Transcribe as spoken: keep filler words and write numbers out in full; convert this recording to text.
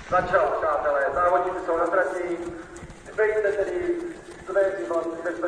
Začal, přátelé, závodníci jsou na trati, zbejte tedy své životy,